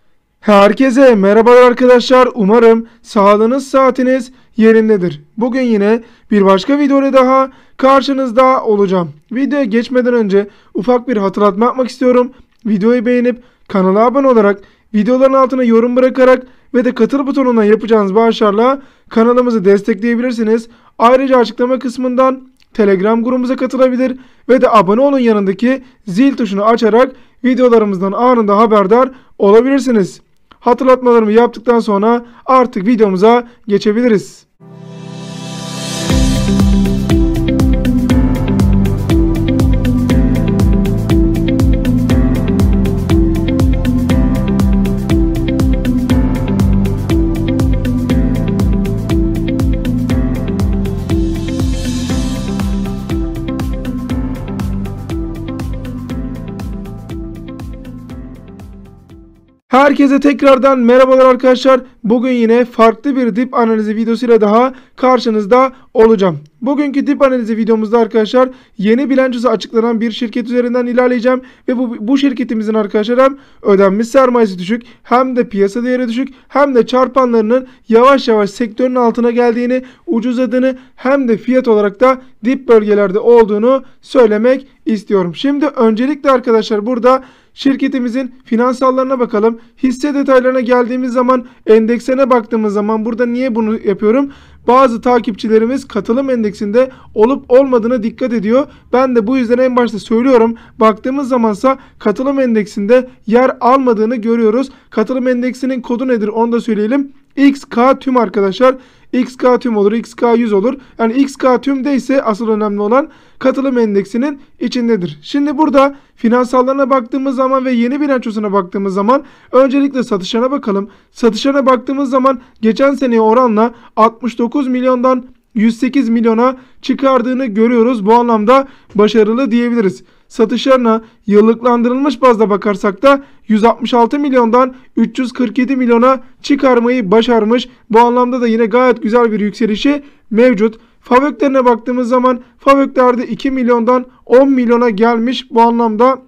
Herkese merhabalar arkadaşlar. Umarım sağlığınız saatiniz yerindedir. Bugün yine bir başka videoyla daha karşınızda olacağım. Videoya geçmeden önce ufak bir hatırlatma yapmak istiyorum. Videoyu beğenip kanala abone olarak, videoların altına yorum bırakarak ve de katıl butonuna yapacağınız bağışlarla kanalımızı destekleyebilirsiniz. Ayrıca açıklama kısmından Telegram grubumuza katılabilir ve de abone olun yanındaki zil tuşunu açarak videolarımızdan anında haberdar olabilirsiniz. Hatırlatmalarımı yaptıktan sonra artık videomuza geçebiliriz. Herkese tekrardan merhabalar arkadaşlar. Bugün yine farklı bir dip analizi videosuyla daha karşınızda olacağım. Bugünkü dip analizi videomuzda arkadaşlar yeni bilançosu açıklanan bir şirket üzerinden ilerleyeceğim. Ve bu şirketimizin arkadaşlar hem ödenmiş sermayesi düşük, hem de piyasa değeri düşük, hem de çarpanlarının yavaş yavaş sektörün altına geldiğini, ucuzladığını, hem de fiyat olarak da dip bölgelerde olduğunu söylemek istiyorum. Şimdi öncelikle arkadaşlar burada şirketimizin finansallarına bakalım. Hisse detaylarına geldiğimiz zaman, endeksine baktığımız zaman burada niye bunu yapıyorum? Bazı takipçilerimiz katılım endeksinde olup olmadığına dikkat ediyor. Ben de bu yüzden en başta söylüyorum. Baktığımız zamansa katılım endeksinde yer almadığını görüyoruz. Katılım endeksinin kodu nedir onu da söyleyelim. XK tüm arkadaşlar. XK tüm olur, XK 100 olur. Yani XK tümde ise asıl önemli olan katılım endeksinin içindedir. Şimdi burada finansallarına baktığımız zaman ve yeni bilançosuna baktığımız zaman öncelikle satışlarına bakalım. Satışlarına baktığımız zaman geçen seneye oranla 69 milyondan 108 milyona çıkardığını görüyoruz. Bu anlamda başarılı diyebiliriz. Satışlarına yıllıklandırılmış bazda bakarsak da 166 milyondan 347 milyona çıkarmayı başarmış. Bu anlamda da yine gayet güzel bir yükselişi mevcut. FAVÖK'lerine baktığımız zaman FAVÖK'lerde 2 milyondan 10 milyona gelmiş. Bu anlamda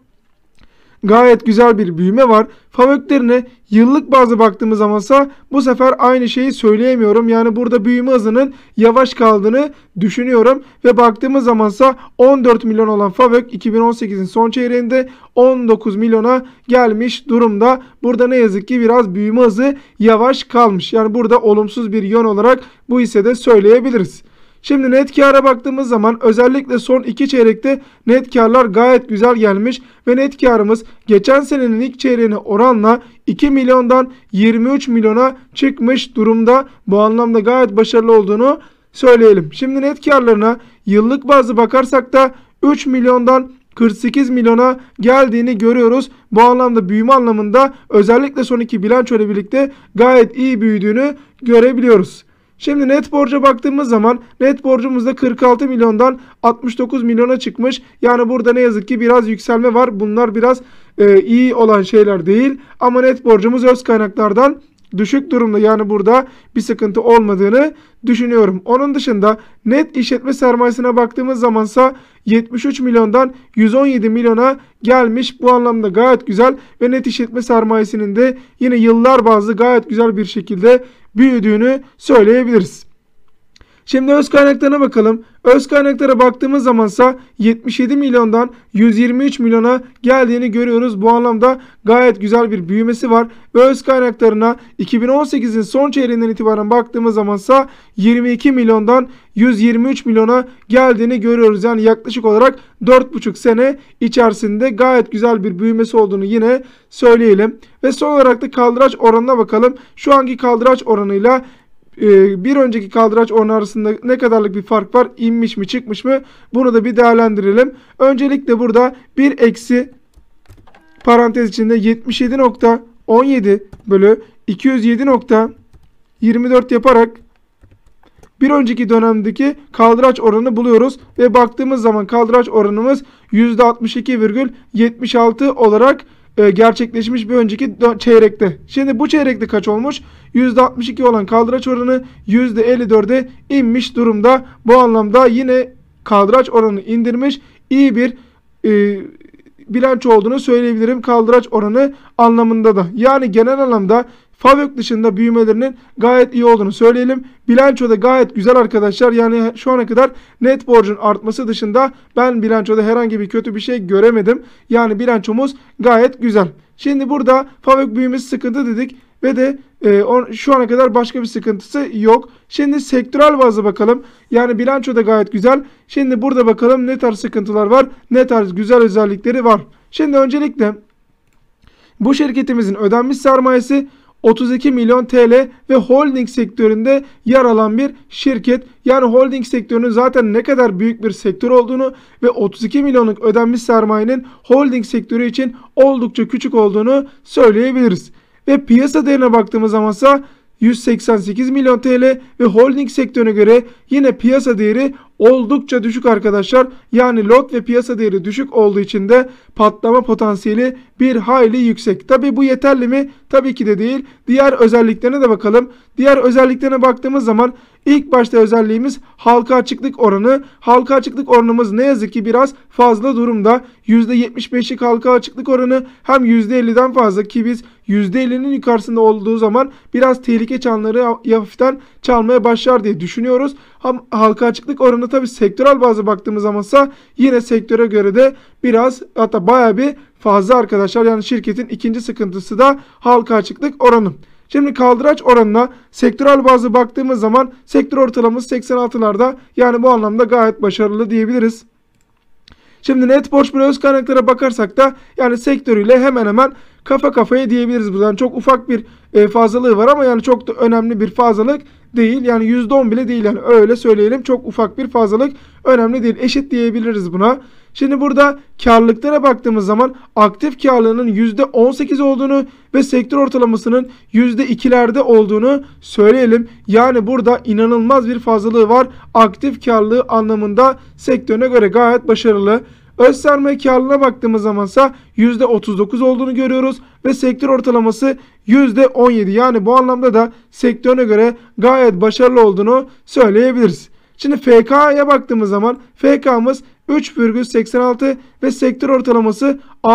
gayet güzel bir büyüme var. FAVÖK'lerine yıllık bazda baktığımız zamansa bu sefer aynı şeyi söyleyemiyorum. Yani burada büyüme hızının yavaş kaldığını düşünüyorum. Ve baktığımız zamansa 14 milyon olan FAVÖK 2018'in son çeyreğinde 19 milyona gelmiş durumda. Burada ne yazık ki biraz büyüme hızı yavaş kalmış. Yani burada olumsuz bir yön olarak bu hissede söyleyebiliriz. Şimdi net kâra baktığımız zaman özellikle son 2 çeyrekte net kârlar gayet güzel gelmiş ve net kârımız geçen senenin ilk çeyreğine oranla 2 milyondan 23 milyona çıkmış durumda. Bu anlamda gayet başarılı olduğunu söyleyelim. Şimdi net kârlarına yıllık bazı bakarsak da 3 milyondan 48 milyona geldiğini görüyoruz. Bu anlamda büyüme anlamında özellikle son 2 bilanço ile birlikte gayet iyi büyüdüğünü görebiliyoruz. Şimdi net borca baktığımız zaman net borcumuz da 46 milyondan 69 milyona çıkmış. Yani burada ne yazık ki biraz yükselme var. Bunlar biraz iyi olan şeyler değil. Ama net borcumuz öz kaynaklardan düşük durumda. Yani burada bir sıkıntı olmadığını düşünüyorum. Onun dışında net işletme sermayesine baktığımız zamansa 73 milyondan 117 milyona gelmiş. Bu anlamda gayet güzel ve net işletme sermayesinin de yine yıllar bazlı gayet güzel bir şekilde büyüdüğünü söyleyebiliriz. Şimdi öz kaynaklarına bakalım. Öz kaynaklara baktığımız zamansa 77 milyondan 123 milyona geldiğini görüyoruz. Bu anlamda gayet güzel bir büyümesi var. Ve öz kaynaklarına 2018'in son çeyreğinden itibaren baktığımız zamansa 22 milyondan 123 milyona geldiğini görüyoruz. Yani yaklaşık olarak 4,5 sene içerisinde gayet güzel bir büyümesi olduğunu yine söyleyelim. Ve son olarak da kaldıraç oranına bakalım. Şu anki kaldıraç oranıyla bir önceki kaldıraç oranı arasında ne kadarlık bir fark var? İnmiş mi çıkmış mı? Bunu da bir değerlendirelim. Öncelikle burada bir eksi parantez içinde 77.17 bölü 207.24 yaparak bir önceki dönemdeki kaldıraç oranını buluyoruz. Ve baktığımız zaman kaldıraç oranımız %62,76 olarak gerçekleşmiş bir önceki çeyrekte. Şimdi bu çeyrekte kaç olmuş? %62 olan kaldıraç oranı %54'e inmiş durumda. Bu anlamda yine kaldıraç oranını indirmiş, iyi bir bilanço olduğunu söyleyebilirim kaldıraç oranı anlamında da. Yani genel anlamda FAVÖK dışında büyümelerinin gayet iyi olduğunu söyleyelim. Bilanço da gayet güzel arkadaşlar. Yani şu ana kadar net borcun artması dışında ben bilançoda herhangi bir kötü bir şey göremedim. Yani bilançomuz gayet güzel. Şimdi burada FAVÖK büyümesi sıkıntı dedik ve de şu ana kadar başka bir sıkıntısı yok. Şimdi sektörel bazı bakalım. Yani bilanço da gayet güzel. Şimdi burada bakalım ne tarz sıkıntılar var, ne tarz güzel özellikleri var. Şimdi öncelikle bu şirketimizin ödenmiş sermayesi 32 milyon TL ve holding sektöründe yer alan bir şirket. Yani holding sektörünün zaten ne kadar büyük bir sektör olduğunu ve 32 milyonluk ödenmiş sermayenin holding sektörü için oldukça küçük olduğunu söyleyebiliriz. Ve piyasa değerine baktığımız zamansa 188 milyon TL ve holding sektörüne göre yine piyasa değeri oldukça düşük arkadaşlar. Yani lot ve piyasa değeri düşük olduğu için de patlama potansiyeli bir hayli yüksek. Tabi bu yeterli mi? Tabii ki de değil. Diğer özelliklerine de bakalım. Diğer özelliklerine baktığımız zaman ilk başta özelliğimiz halka açıklık oranı. Halka açıklık oranımız ne yazık ki biraz fazla durumda. %75'lik halka açıklık oranı hem %50'den fazla ki biz %50'nin yukarısında olduğu zaman biraz tehlike çanları hafiften çalmaya başlar diye düşünüyoruz. Halka açıklık oranı tabi sektörel bazı baktığımız zamansa yine sektöre göre de biraz hatta bayağı bir fazla arkadaşlar. Yani şirketin ikinci sıkıntısı da halka açıklık oranı. Şimdi kaldıraç oranına sektörel bazı baktığımız zaman sektör ortalaması 86'larda, yani bu anlamda gayet başarılı diyebiliriz. Şimdi net borç bölü öz kaynaklara bakarsak da yani sektörüyle hemen hemen kafa kafaya diyebiliriz. Buradan çok ufak bir fazlalığı var ama yani çok da önemli bir fazlalık değil. Yani %10 bile değil, yani öyle söyleyelim, çok ufak bir fazlalık, önemli değil, eşit diyebiliriz buna. Şimdi burada karlılıklara baktığımız zaman aktif karlılığının %18 olduğunu ve sektör ortalamasının %2'lerde olduğunu söyleyelim. Yani burada inanılmaz bir fazlalığı var. Aktif karlılığı anlamında sektörüne göre gayet başarılı. Öz sermaye karlılığına baktığımız zamansa %39 olduğunu görüyoruz ve sektör ortalaması %17. Yani bu anlamda da sektörüne göre gayet başarılı olduğunu söyleyebiliriz. Şimdi FK'ya baktığımız zaman FK'mız 3,86 ve sektör ortalaması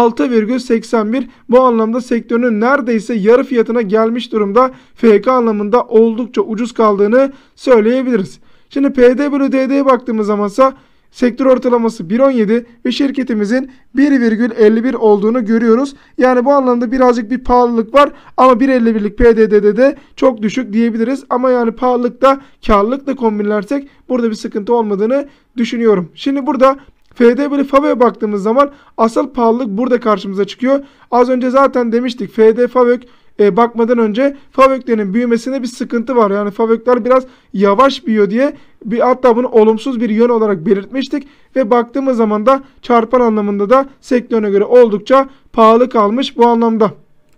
6,81. Bu anlamda sektörünün neredeyse yarı fiyatına gelmiş durumda. FK anlamında oldukça ucuz kaldığını söyleyebiliriz. Şimdi PD bölü DD'ye baktığımız zamansa sektör ortalaması 1,17 ve şirketimizin 1,51 olduğunu görüyoruz. Yani bu anlamda birazcık bir pahalılık var ama 1,51'lik PDD'de de çok düşük diyebiliriz. Ama yani pahalılıkta karlılıkla kombinlersek burada bir sıkıntı olmadığını düşünüyorum. Şimdi burada FD bölü FAVÖK'e baktığımız zaman asıl pahalılık burada karşımıza çıkıyor. Az önce zaten demiştik FD FAVÖK bakmadan önce FAVÖK'lerin büyümesinde bir sıkıntı var. Yani FAVÖK'ler biraz yavaş büyüyor diye hatta bunu olumsuz bir yön olarak belirtmiştik. Ve baktığımız zaman da çarpan anlamında da sektörüne göre oldukça pahalı kalmış bu anlamda.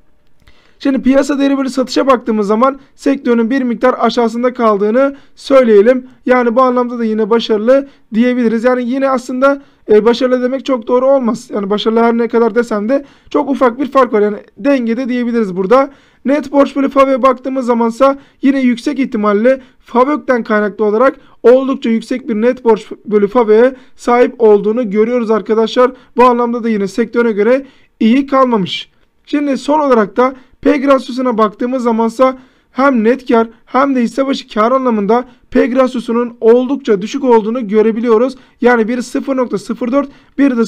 Şimdi piyasa değeri bölü satışa baktığımız zaman sektörün bir miktar aşağısında kaldığını söyleyelim. Yani bu anlamda da yine başarılı diyebiliriz. Yani yine aslında başarılı demek çok doğru olmaz. Yani başarılı her ne kadar desem de çok ufak bir fark var. Yani dengede diyebiliriz burada. Net borç bölü FAVÖK'e baktığımız zamansa yine yüksek ihtimalle FAVÖK'ten kaynaklı olarak oldukça yüksek bir net borç bölü FAVÖK'e sahip olduğunu görüyoruz arkadaşlar. Bu anlamda da yine sektöre göre iyi kalmamış. Şimdi son olarak da PEG rasyosuna baktığımız zamansa hem net kar hem de hisse başı kar anlamında PEG rasyosunun oldukça düşük olduğunu görebiliyoruz. Yani biri 0,04, biri de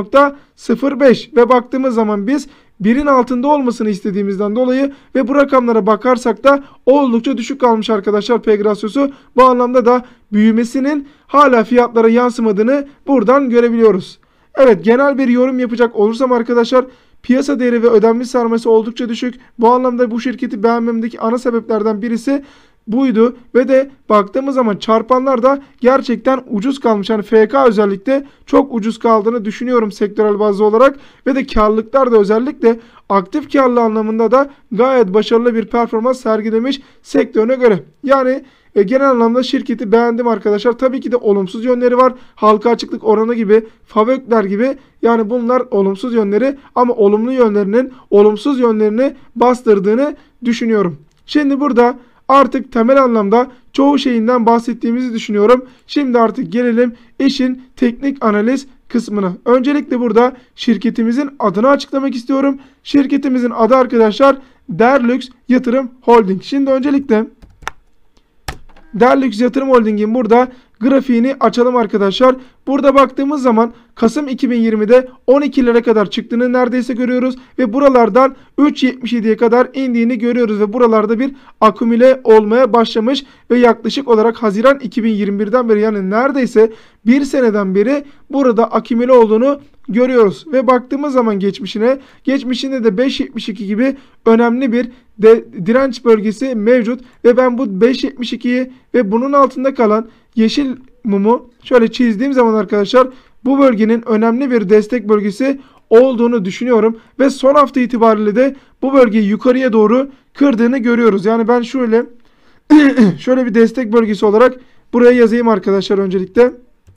0,05 ve baktığımız zaman biz birin altında olmasını istediğimizden dolayı ve bu rakamlara bakarsak da oldukça düşük kalmış arkadaşlar PEG rasyosu. Bu anlamda da büyümesinin hala fiyatlara yansımadığını buradan görebiliyoruz. Evet, genel bir yorum yapacak olursam arkadaşlar, piyasa değeri ve ödenmiş sermayesi oldukça düşük. Bu anlamda bu şirketi beğenmemdeki ana sebeplerden birisi buydu. Ve de baktığımız zaman çarpanlar da gerçekten ucuz kalmış. Yani FK özellikle çok ucuz kaldığını düşünüyorum sektörel bazlı olarak. Ve de karlılıklar da özellikle aktif karlılığı anlamında da gayet başarılı bir performans sergilemiş sektörüne göre. Yani genel anlamda şirketi beğendim arkadaşlar. Tabii ki de olumsuz yönleri var. Halka açıklık oranı gibi, FAVÖK'ler gibi. Yani bunlar olumsuz yönleri ama olumlu yönlerinin olumsuz yönlerini bastırdığını düşünüyorum. Şimdi burada artık temel anlamda çoğu şeyinden bahsettiğimizi düşünüyorum. Şimdi artık gelelim işin teknik analiz kısmına. Öncelikle burada şirketimizin adını açıklamak istiyorum. Şirketimizin adı arkadaşlar Derlux Yatırım Holding. Şimdi öncelikle Derlux Yatırım Holding'in burada grafiğini açalım arkadaşlar. Burada baktığımız zaman Kasım 2020'de 12 lira kadar çıktığını neredeyse görüyoruz. Ve buralardan 3.77'ye kadar indiğini görüyoruz. Ve buralarda bir akümüle olmaya başlamış. Ve yaklaşık olarak Haziran 2021'den beri, yani neredeyse bir seneden beri burada akümüle olduğunu görüyoruz. Ve baktığımız zaman geçmişinde de 5.72 gibi önemli bir direnç bölgesi mevcut. Ve ben bu 5.72'yi ve bunun altında kalan yeşil mumu şöyle çizdiğim zaman arkadaşlar bu bölgenin önemli bir destek bölgesi olduğunu düşünüyorum. Ve son hafta itibariyle de bu bölgeyi yukarıya doğru kırdığını görüyoruz. Yani ben şöyle bir destek bölgesi olarak buraya yazayım arkadaşlar öncelikle.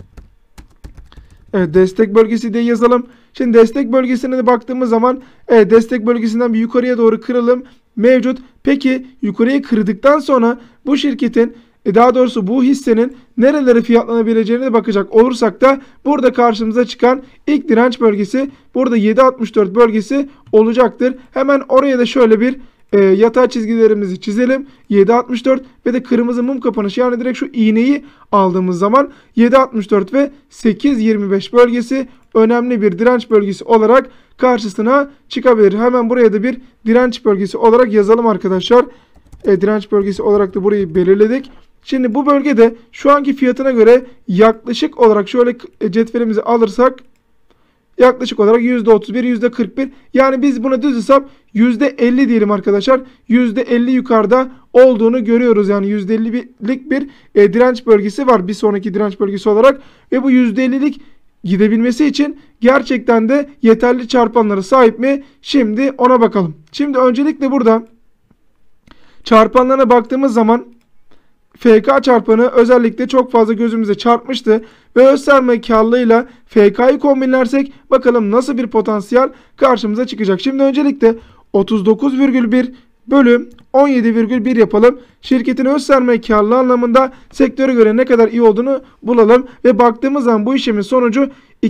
Evet, destek bölgesi diye yazalım. Şimdi destek bölgesine de baktığımız zaman destek bölgesinden bir yukarıya doğru kırılım mevcut. Peki yukarıya kırdıktan sonra bu şirketin daha doğrusu bu hissenin nerelere fiyatlanabileceğine de bakacak olursak da burada karşımıza çıkan ilk direnç bölgesi burada 7.64 bölgesi olacaktır. Hemen oraya da şöyle bir yatay çizgilerimizi çizelim. 7.64 ve de kırmızı mum kapanışı, yani direkt şu iğneyi aldığımız zaman 7.64 ve 8.25 bölgesi önemli bir direnç bölgesi olarak karşısına çıkabilir. Hemen buraya da bir direnç bölgesi olarak yazalım arkadaşlar. Direnç bölgesi olarak da burayı belirledik. Şimdi bu bölgede şu anki fiyatına göre yaklaşık olarak şöyle cetvelimizi alırsak yaklaşık olarak %31, %41, yani biz buna düz hesap %50 diyelim arkadaşlar. %50 yukarıda olduğunu görüyoruz. Yani %50'lik bir direnç bölgesi var bir sonraki direnç bölgesi olarak. Ve bu %50'lik gidebilmesi için gerçekten de yeterli çarpanlara sahip mi? Şimdi ona bakalım. Şimdi öncelikle burada çarpanlarına baktığımız zaman FK çarpanı özellikle çok fazla gözümüze çarpmıştı. Ve öz sermaye karlılığıyla FK'yı kombinlersek bakalım nasıl bir potansiyel karşımıza çıkacak. Şimdi öncelikle 39,1 bölü 17,1 yapalım. Şirketin öz sermaye karlılığı anlamında sektöre göre ne kadar iyi olduğunu bulalım. Ve baktığımız zaman bu işlemin sonucu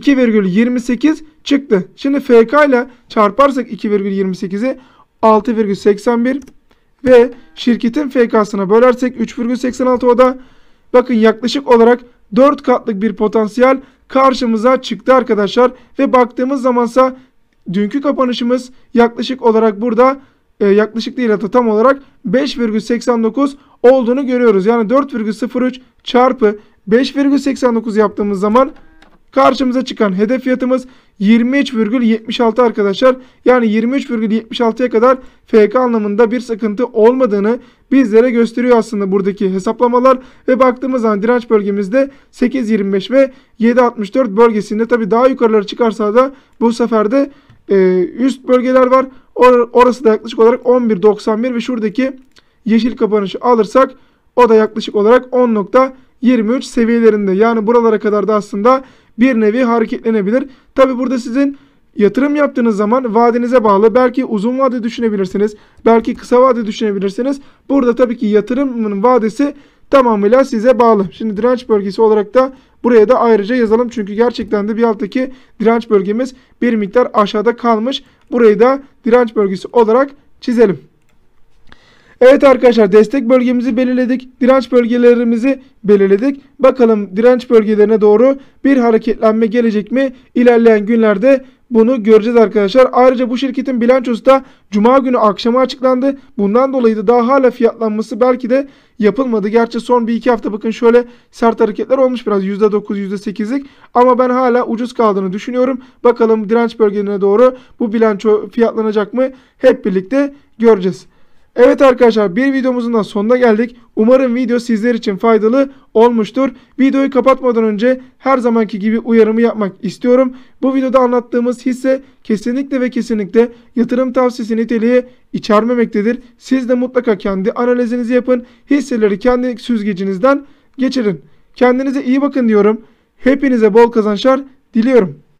2,28 çıktı. Şimdi FK ile çarparsak 2,28'i 6,81 ve şirketin FK'sına bölersek 3,86, o da bakın yaklaşık olarak 4 katlık bir potansiyel karşımıza çıktı arkadaşlar. Ve baktığımız zamansa dünkü kapanışımız yaklaşık olarak burada yaklaşık değil hatta tam olarak 5,89 olduğunu görüyoruz. Yani 4,03 çarpı 5,89 yaptığımız zaman karşımıza çıkan hedef fiyatımız 23,76 arkadaşlar. Yani 23,76'ya kadar FK anlamında bir sıkıntı olmadığını bizlere gösteriyor aslında buradaki hesaplamalar. Ve baktığımız zaman direnç bölgemizde 8,25 ve 7,64 bölgesinde, tabi daha yukarılara çıkarsa da bu sefer de üst bölgeler var. Orası da yaklaşık olarak 11,91 ve şuradaki yeşil kapanışı alırsak o da yaklaşık olarak 10,23 seviyelerinde. Yani buralara kadar da aslında bir nevi hareketlenebilir. Tabi burada sizin yatırım yaptığınız zaman vadenize bağlı. Belki uzun vade düşünebilirsiniz. Belki kısa vade düşünebilirsiniz. Burada tabii ki yatırımın vadesi tamamıyla size bağlı. Şimdi direnç bölgesi olarak da buraya da ayrıca yazalım. Çünkü gerçekten de bir alttaki direnç bölgemiz bir miktar aşağıda kalmış. Burayı da direnç bölgesi olarak çizelim. Evet arkadaşlar, destek bölgemizi belirledik. Direnç bölgelerimizi belirledik. Bakalım direnç bölgelerine doğru bir hareketlenme gelecek mi? İlerleyen günlerde bunu göreceğiz arkadaşlar. Ayrıca bu şirketin bilançosu da Cuma günü akşama açıklandı. Bundan dolayı da daha hala fiyatlanması belki de yapılmadı. Gerçi son 1-2 hafta bakın şöyle sert hareketler olmuş biraz. %9, %8'lik. Ama ben hala ucuz kaldığını düşünüyorum. Bakalım direnç bölgelerine doğru bu bilanço fiyatlanacak mı? Hep birlikte göreceğiz. Evet arkadaşlar, bir videomuzun da sonuna geldik. Umarım video sizler için faydalı olmuştur. Videoyu kapatmadan önce her zamanki gibi uyarımı yapmak istiyorum. Bu videoda anlattığımız hisse kesinlikle ve kesinlikle yatırım tavsiyesi niteliği içermemektedir. Siz de mutlaka kendi analizinizi yapın. Hisseleri kendi süzgecinizden geçirin. Kendinize iyi bakın diyorum. Hepinize bol kazançlar diliyorum.